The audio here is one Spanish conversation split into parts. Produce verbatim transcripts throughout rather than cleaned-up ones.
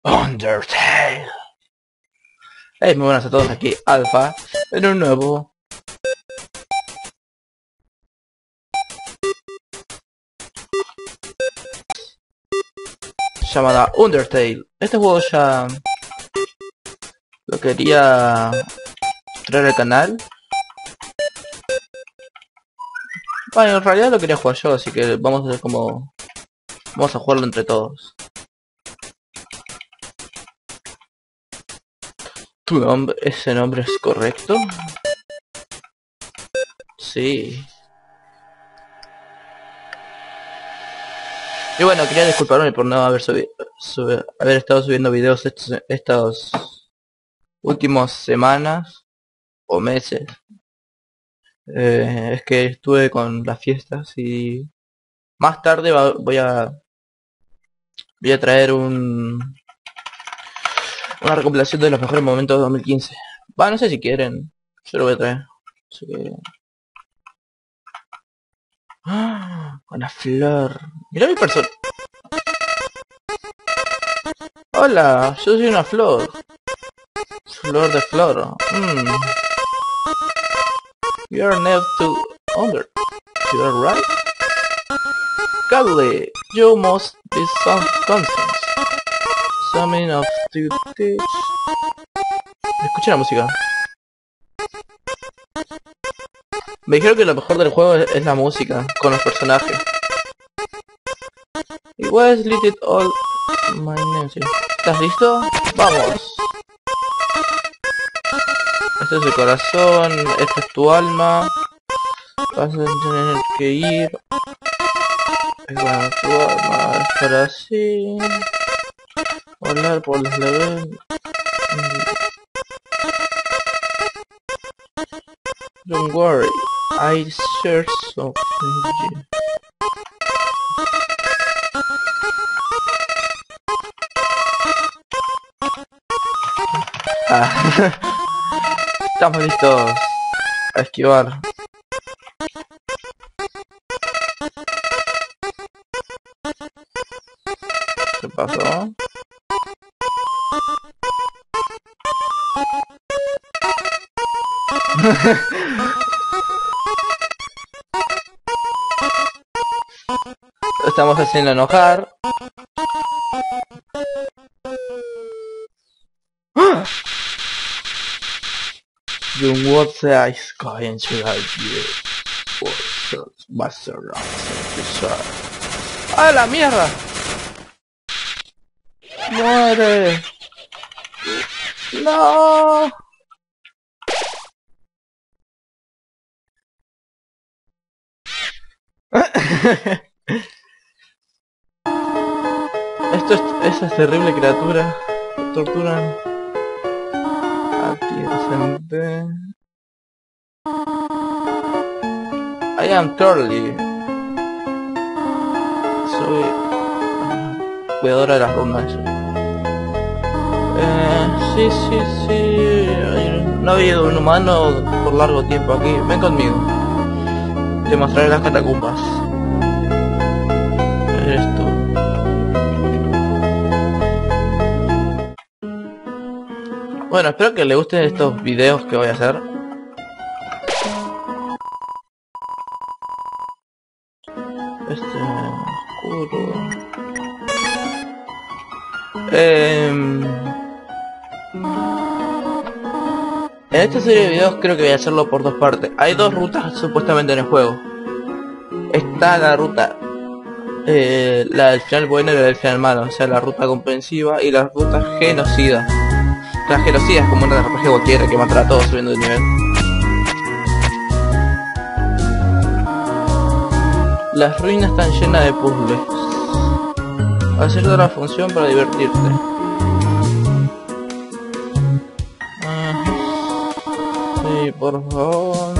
Undertale. Hey, muy buenas a todos, aquí Alpha, en un nuevo llamada Undertale. Este juego ya lo quería traer al canal. Bueno, en realidad lo quería jugar yo, así que vamos a ver cómo vamos a jugarlo entre todos. ¿Tu nombre, ese nombre es correcto? Sí. Y bueno, quería disculparme por no haber subido, sub, haber estado subiendo videos estos, estas últimas semanas o meses. Eh, es que estuve con las fiestas y más tarde va, voy a voy a traer un una recopilación de los mejores momentos de dos mil quince. Va, no sé si quieren, yo lo voy a traer. Así que... ¡Ah! Una flor. Mira mi persona. Hola, yo soy una flor. Flor de flor. Mm. You're next to under. You're right. Cuddly, you must be some conscience. Something of to teach. Escucha la música. Me dijeron que lo mejor del juego es, es la música, con los personajes. It was little all my name. ¿Estás listo? ¡Vamos! Este es el corazón, esta es tu alma. Vas a tener que ir. Es bueno, tu alma, estar así. Volar por los levels. Don't worry, I share something with you. Ah, estamos listos a esquivar. ¿Qué pasó? Estamos haciendo enojar. Don't watch the ice sky and should have you for master ¡ah, la mierda! ¡Muere! ¡No! Esto es, esa terrible criatura torturan a ti inocente. I am Turley. Soy uh, cuidadora de las runas. Eh, sí, sí, sí. No ha habido un humano por largo tiempo aquí. Ven conmigo. Te mostraré las catacumbas. Eres tú. Bueno, espero que les gusten estos videos que voy a hacer. Este oscuro. Eh, en esta serie de videos creo que voy a hacerlo por dos partes. Hay dos rutas supuestamente en el juego. Está la ruta, eh, la del final bueno y la del final malo, o sea, la ruta comprensiva y la ruta genocida. La genocida es como una R P G cualquiera que matará a todos subiendo de nivel. Las ruinas están llenas de puzzles. Hacer otra función para divertirte. Uh, sí, por favor.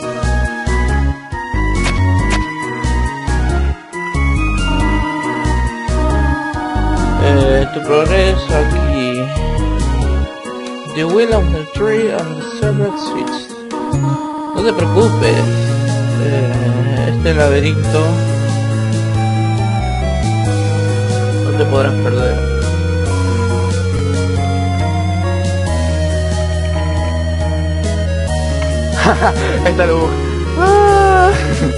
Eh, tu progreso aquí. The wheel of the tree and the separate switches. No te preocupes. Eh, este laberinto no te podrás perder. Ahí está el bug. Ah.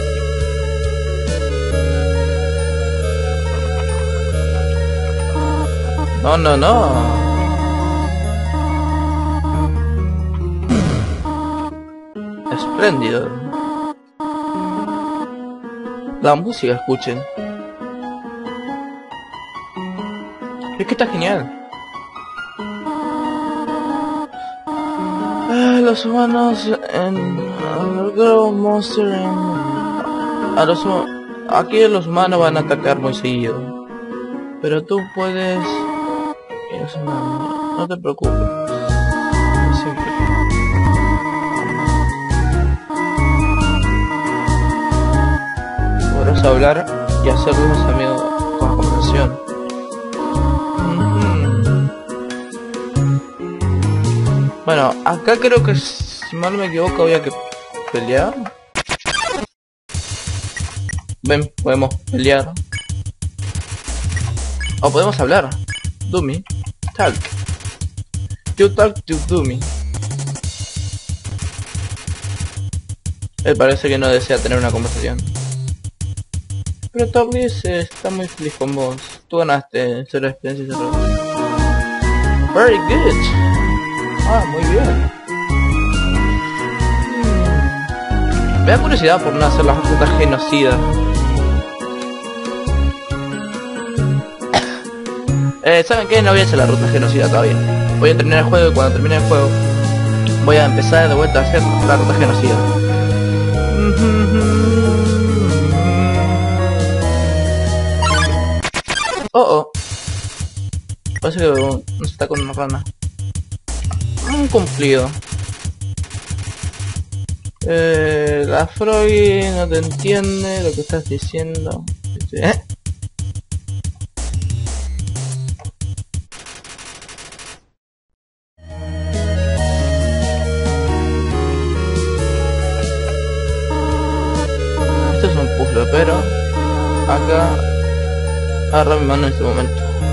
No, no, no. Espléndido. La música, escuchen. Es que está genial. Ah, los humanos en... Los monster en... A los aquí los humanos van a atacar muy seguido. Pero tú puedes... No, no te preocupes. Siempre. Podrás hablar y hacer unos amigos con la conversación. Bueno, acá creo que si mal no me equivoco había que pelear. Ven, podemos pelear. O podemos hablar. Dummy. Talk. You talk to Dummy. Él parece que no desea tener una conversación. Pero Toby está muy feliz con vos. Tú ganaste cero experiencia y cero. Very good. Ah, muy bien. Hmm. Me da curiosidad por no hacer las rutas genocidas. eh, ¿Saben qué? No voy a hacer la ruta genocida todavía. Voy a terminar el juego y cuando termine el juego voy a empezar de vuelta a hacer la ruta genocida. Oh, oh. Parece que nos está con una rana. Un cumplido. Eh, la Froggy no te entiende lo que estás diciendo. ¿Eh? Esto es un puzzle, pero acá agarra mi mano en este momento.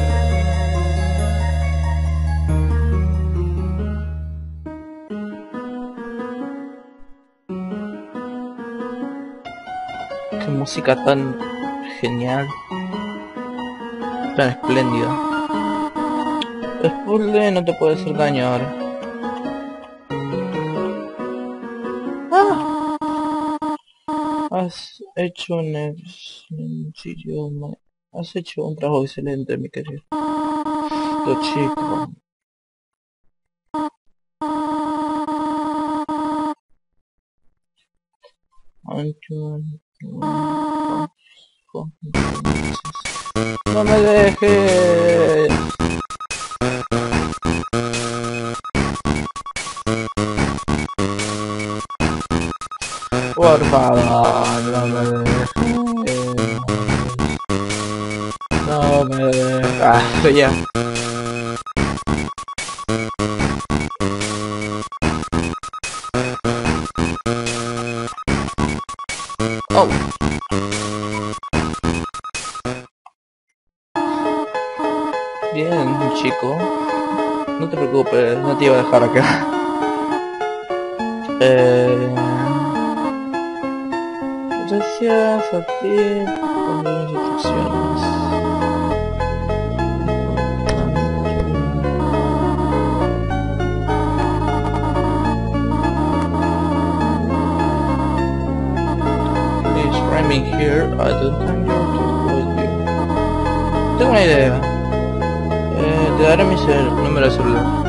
Qué música tan genial, tan espléndida. El puzzle no te puede hacer daño ahora. Ah. Has hecho un sencillo, has hecho un trabajo excelente, mi querido. Lo chico. No me dejes. Por favor, no me dejes. No me dejes. Ah, ya. Oh. Bien, chico. No te preocupes, no te iba a dejar acá. Eh... Gracias a ti por mis instrucciones. Please write me here. I don't think you're to avoid you. Tengo una idea. Eh, te daré mi número de celular.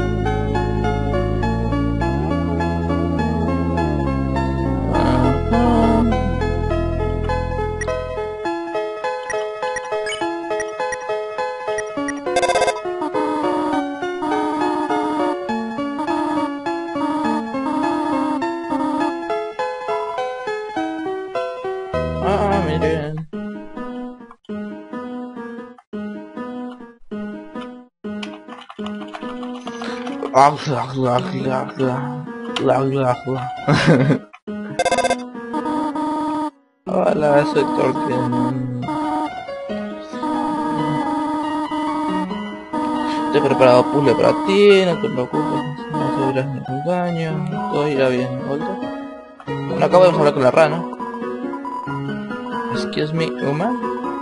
Ah, miren. Ah, bla, bla, bla, bla, bla, bla, bla. Hola, soy Tolkien. Te he preparado puzzle para ti, no te preocupes, no sufrirás ningún daño, todo irá bien, ¿vuelto? No acabamos de hablar con la rana. Excuse me, human.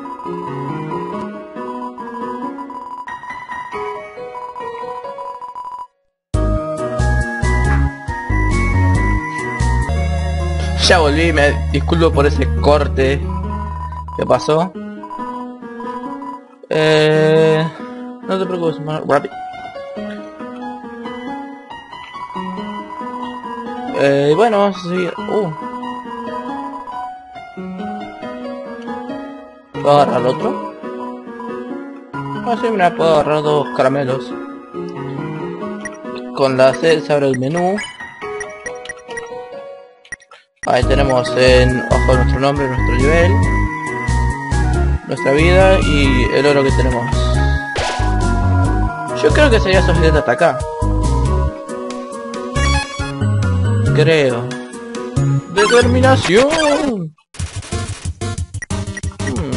Ya volví, me disculpo por ese corte que pasó. Eh, no te preocupes, más rápido. Eh, bueno, vamos a seguir. Uh. ¿Puedo agarrar otro? Ah, sí, mira, puedo agarrar dos caramelos. Con la C se abre el menú. Ahí tenemos en ojo nuestro nombre, nuestro nivel, nuestra vida y el oro que tenemos. Yo creo que sería suficiente hasta acá. Creo. ¡Determinación! Hmm.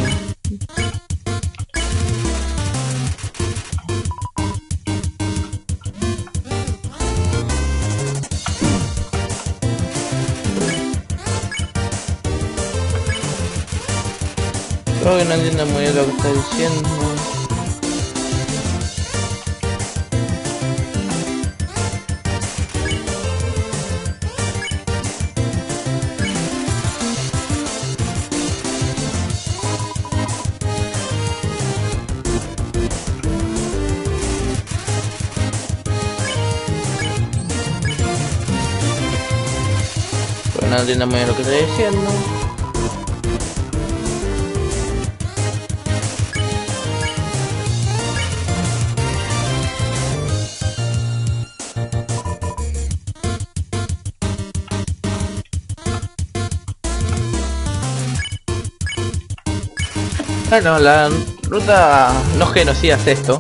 Creo que no entiendo muy bien lo que está diciendo. Pero no entiendo muy bien lo que está diciendo. Bueno, la ruta no genocidas esto.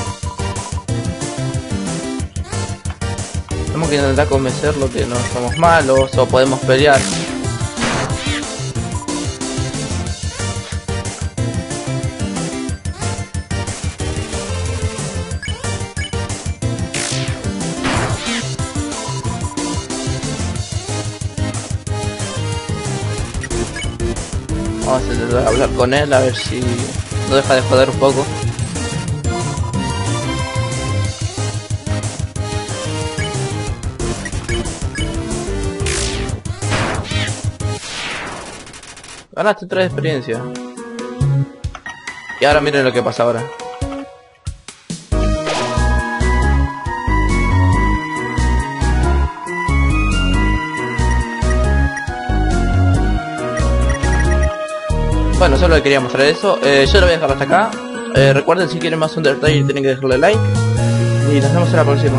Tenemos que intentar convencerlo que no somos malos o podemos pelear. Vamos a intentar hablar con él a ver si no deja de joder un poco. Ganaste tres de experiencia. Y ahora miren lo que pasa ahora. Bueno, solo le quería mostrar eso. Eh, yo lo voy a dejar hasta acá. Eh, recuerden, si quieren más Undertale tienen que dejarle like. Y nos vemos en la próxima.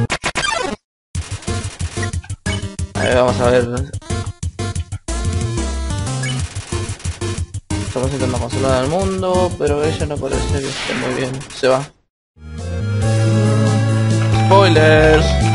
A ver, vamos a ver. Estamos intentando consolar al mundo, pero ella no parece que esté muy bien. Se va. Spoilers.